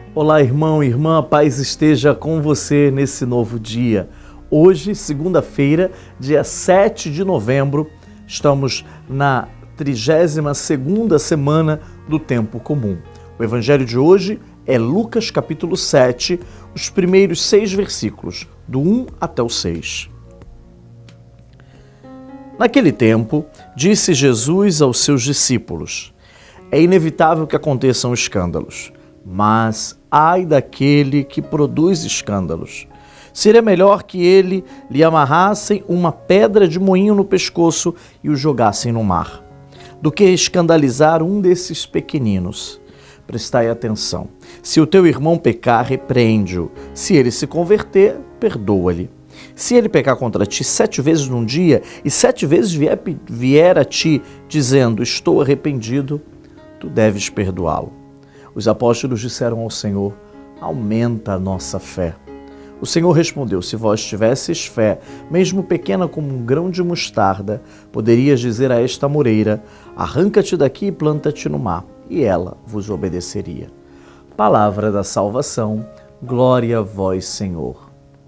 Olá, irmão e irmã, a paz esteja com você nesse novo dia. Hoje, segunda-feira, dia 7 de novembro, estamos na 32ª semana do Tempo Comum. O evangelho de hoje é Lucas capítulo 7, os primeiros 6 versículos, do 1 até o 6. Naquele tempo, disse Jesus aos seus discípulos: é inevitável que aconteçam escândalos, mas ai daquele que produz escândalos. Seria melhor que lhe amarrassem uma pedra de moinho no pescoço e o jogassem no mar, do que escandalizar um desses pequeninos. Prestai atenção. Se o teu irmão pecar, repreende-o. Se ele se converter, perdoa-lhe. Se ele pecar contra ti 7 vezes num dia e 7 vezes vier a ti dizendo, estou arrependido, tu deves perdoá-lo. Os apóstolos disseram ao Senhor, aumenta a nossa fé. O Senhor respondeu, se vós tivesseis fé, mesmo pequena como um grão de mostarda, poderias dizer a esta moreira, arranca-te daqui e planta-te no mar, e ela vos obedeceria. Palavra da salvação, glória a vós, Senhor.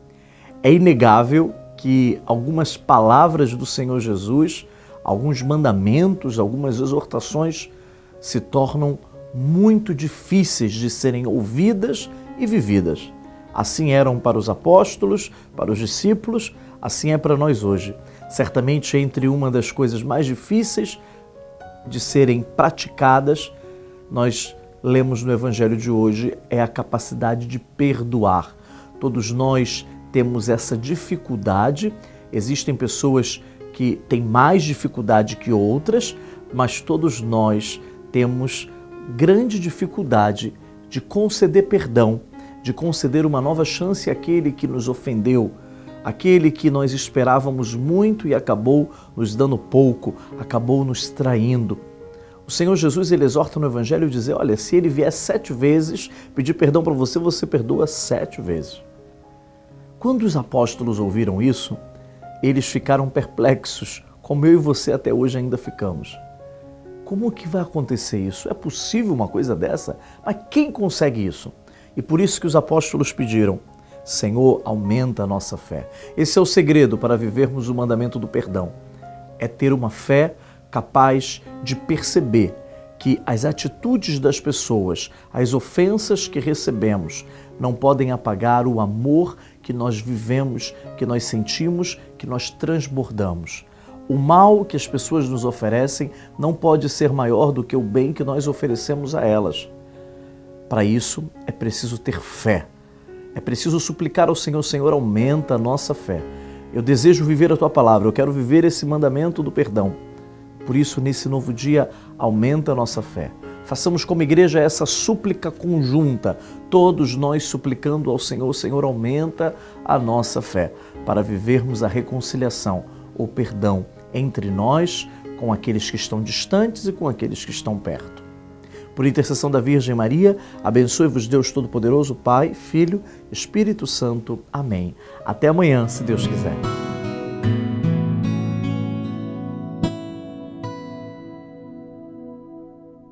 É inegável que algumas palavras do Senhor Jesus, alguns mandamentos, algumas exortações se tornam muito difíceis de serem ouvidas e vividas. Assim eram para os apóstolos, para os discípulos, assim é para nós hoje. Certamente entre uma das coisas mais difíceis de serem praticadas, nós lemos no Evangelho de hoje, é a capacidade de perdoar. Todos nós temos essa dificuldade, existem pessoas que têm mais dificuldade que outras, mas todos nós temos grande dificuldade de conceder perdão, de conceder uma nova chance àquele que nos ofendeu, aquele que nós esperávamos muito e acabou nos dando pouco, acabou nos traindo. O Senhor Jesus, ele exorta no Evangelho dizer, olha, se ele vier 7 vezes pedir perdão para você, você perdoa 7 vezes. Quando os apóstolos ouviram isso, eles ficaram perplexos, como eu e você até hoje ainda ficamos. Como que vai acontecer isso? É possível uma coisa dessa? Mas quem consegue isso? E por isso que os apóstolos pediram, Senhor, aumenta a nossa fé. Esse é o segredo para vivermos o mandamento do perdão. É ter uma fé capaz de perceber que as atitudes das pessoas, as ofensas que recebemos, não podem apagar o amor que nós vivemos, que nós sentimos, que nós transbordamos. O mal que as pessoas nos oferecem não pode ser maior do que o bem que nós oferecemos a elas. Para isso, é preciso ter fé. É preciso suplicar ao Senhor, Senhor, aumenta a nossa fé. Eu desejo viver a Tua palavra, eu quero viver esse mandamento do perdão. Por isso, nesse novo dia, aumenta a nossa fé. Façamos como igreja essa súplica conjunta, todos nós suplicando ao Senhor, Senhor, aumenta a nossa fé, para vivermos a reconciliação, o perdão entre nós, com aqueles que estão distantes e com aqueles que estão perto. Por intercessão da Virgem Maria, abençoe-vos Deus Todo-Poderoso, Pai, Filho, Espírito Santo. Amém. Até amanhã, se Deus quiser.